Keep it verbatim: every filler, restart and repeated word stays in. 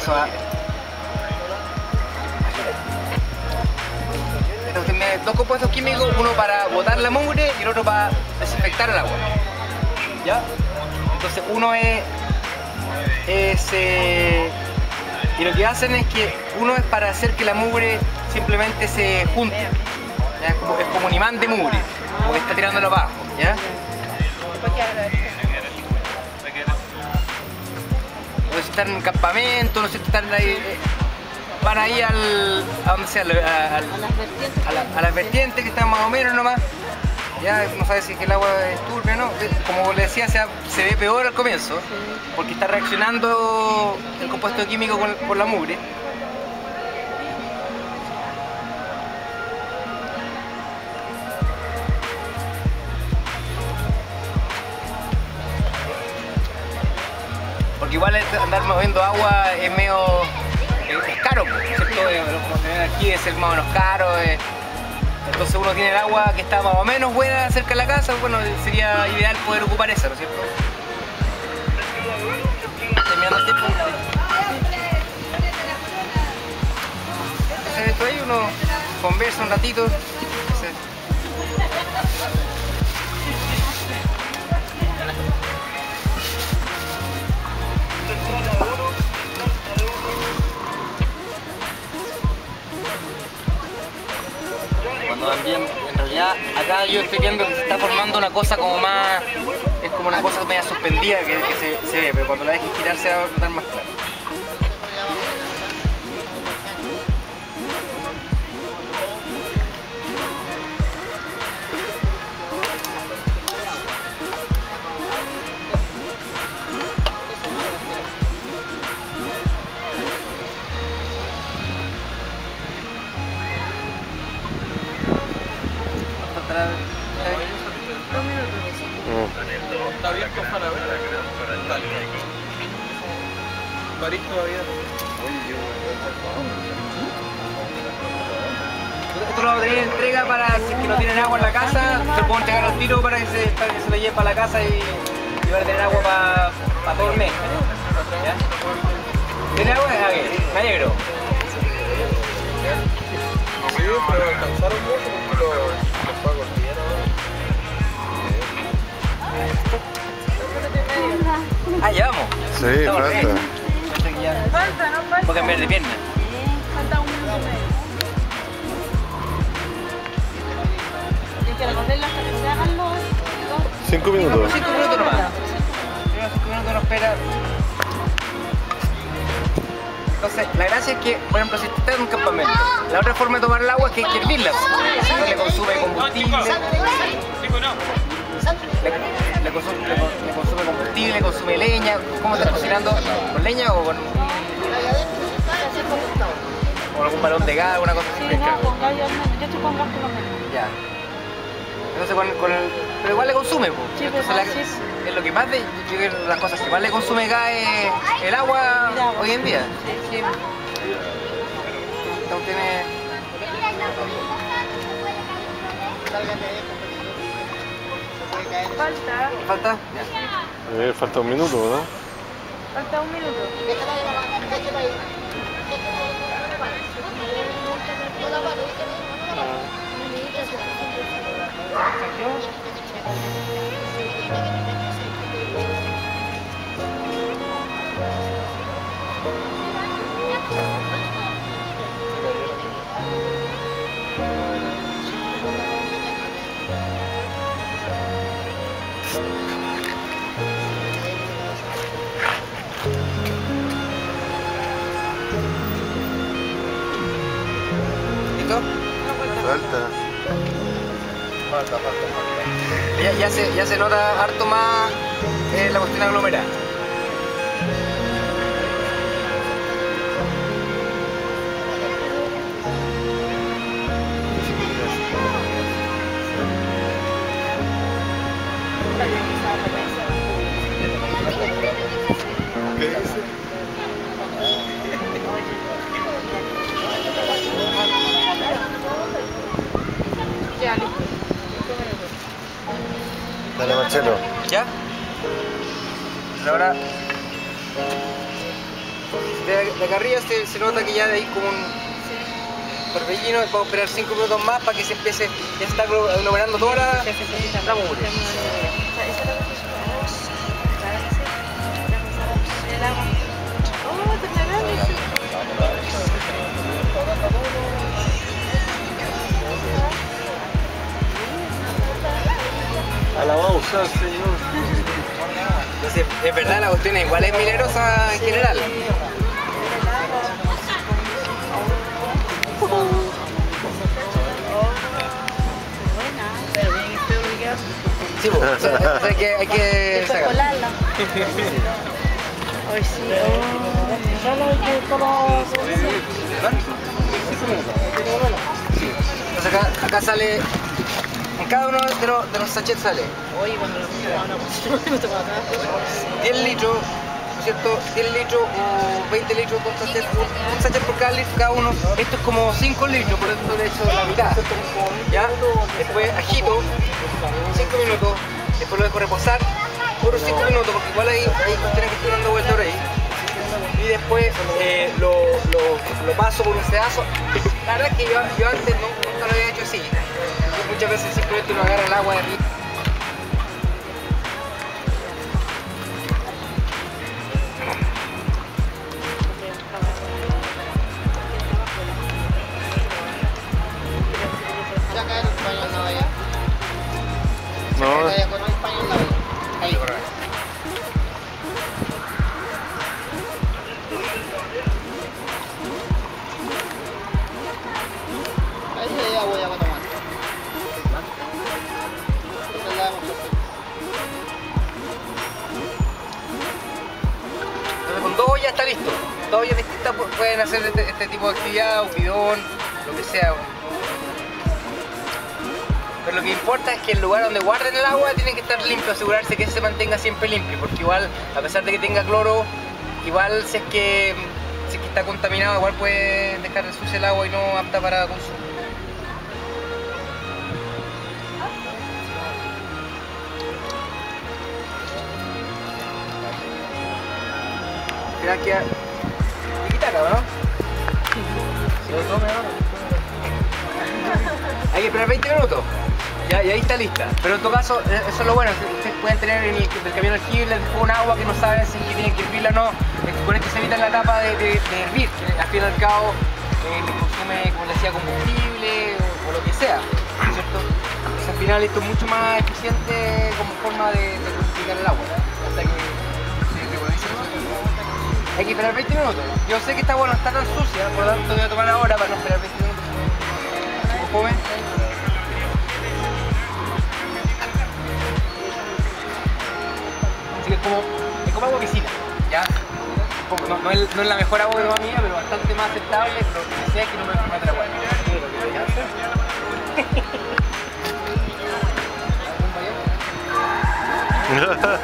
eso va. Esto tiene dos compuestos químicos, uno para botar la mugre y el otro para desinfectar el agua. ¿Ya? Entonces uno es, es eh, y lo que hacen es que uno es para hacer que la mugre simplemente se junte. ¿Ya? Es, como, es como un imán de mugre, como que está tirándolo abajo. ¿Ya? No sé si están en un campamento, no sé si están ahí, van ahí al, a donde sea, a, a, a, la, a las vertientes que están más o menos nomás. Ya no sabe si es que el agua es turbia o no. Como le decía, se, se ve peor al comienzo, porque está reaccionando el compuesto químico con, con la mugre. Porque igual andar moviendo agua es medio es, es caro, ¿cierto? Como tener aquí es ser más o menos caro. Es, entonces uno tiene el agua que está más o menos buena cerca de la casa, bueno, sería ideal poder ocupar esa, ¿no es cierto? Terminando el tiempo. Entonces esto ahí uno conversa un ratito. Entonces, cuando también, en realidad, acá yo estoy viendo que se está formando una cosa como más, es como una cosa media suspendida que, que se, se ve, pero cuando la dejes girar se va a notar más claro. Está abierto para ver. París todavía. Esto lo tenéis en entrega para si es que no tienen agua en la casa, se lo puedo entregar al tiro para que se, para que se lo lleve para la casa y, y van a tener agua para, para todo el mes. ¿Ya? ¿Tiene agua? Ah, bien. Me alegro. Sí, pero alcanzaron mucho porque los, los pagos bien ahora. Ah, ya vamos. Sí, Estamos falta. bien. Falta, no falta. Voy a cambiar de pierna. Falta un minuto y medio. Hay que recorrerlo hasta que se hagan los... los- Cinco minutos. Cinco minutos nomás. Primero cinco minutos no espera. Entonces, la gracia es que, por ejemplo, si estás en un campamento, la otra forma de tomar el agua es que hay que hervirla. Si no le consume combustible. Le, le, consume, le, le consume combustible, consume leña. ¿Cómo estás cocinando? ¿Con leña o con, con algún balón de gas, alguna cosa así? Sí, no, con gas, yo, yo estoy con gas por lo menos. Ya. Entonces con, con el, pero igual le consume, pues. Sí, pues, la, sí. es lo que más de, yo creo que las cosas que más le consume gas es el agua, El agua. hoy en día. Sí, sí. Entonces tiene... Falta, ¿Falta? Ya. Eh, falta un minuto, ¿verdad? falta un minuto. ¿Listo? Falta. Falta, falta, falta. Ya, ya, se, ya se nota harto más eh, la cuestión aglomerada. ¿Qué dice? Ya, listo. Dale, Marcelo. ¿Ya? Ahora, si te de, de acá arriba se, se nota que ya de ahí como un torbellino. Vamos a esperar cinco minutos más para que se empiece, ya está aglomerando toda la, la mugre. Oh, te cagaste. Alabado sea el Señor. Entonces, es verdad, la cuestión igual es milagrosa en general. Sí, pues, o sea, o sea, hay que, hay que sacar. Colarla. Hoy sí. Entonces acá, acá sale, en cada uno de los, de los sachets sale Oye, cuando lo pusieron diez litros, ¿no es cierto? diez litros o veinte litros con sachet, un, un sachet por cada litro cada uno. Esto es como cinco litros, por eso le he hecho la mitad. ¿Ya? Después agito, cinco minutos, después lo dejo reposar, otros cinco minutos, porque igual ahí, ahí tiene que estar dando vueltas por ahí. Y después eh, lo, lo, lo paso por un sedazo. La verdad es que yo, yo antes no, nunca lo había hecho así. Yo muchas veces simplemente uno agarra el agua de arriba. No, Ahí, por ahí. Entonces con dos ya está listo. Dos ollas distintas pueden hacer este, este tipo de actividad, un bidón, lo que sea. Pero lo que importa es que el lugar donde guarden el agua tiene que estar limpio, asegurarse que se mantenga siempre limpio, porque igual, a pesar de que tenga cloro, igual si es que, si es que está contaminado, igual puede dejar sucia el agua y no apta para consumo. Mira que hay que quitarla, ¿no? Hay que esperar veinte minutos. Ya, y ahí está lista. Pero en todo caso, eso es lo bueno. Ustedes pueden tener en el, el camión aljible un agua que no saben si tienen que hervirla o no. Con esto se evita la etapa de, de, de hervir, que al fin y al cabo eh, consume, como les decía, combustible o, o lo que sea, ¿cierto? Entonces al final esto es mucho más eficiente como forma de, de purificar el agua. Hasta que se regularice. Hay que esperar veinte minutos. Yo sé que esta agua no está tan sucia, por lo tanto voy a tomar ahora para no esperar veinte minutos. Joven. Así que es como, es como agua piscina, ¿ya? No, no, es, no es la mejor agua que toma mía, pero bastante más aceptable, pero que sea que no me enferme de la agua.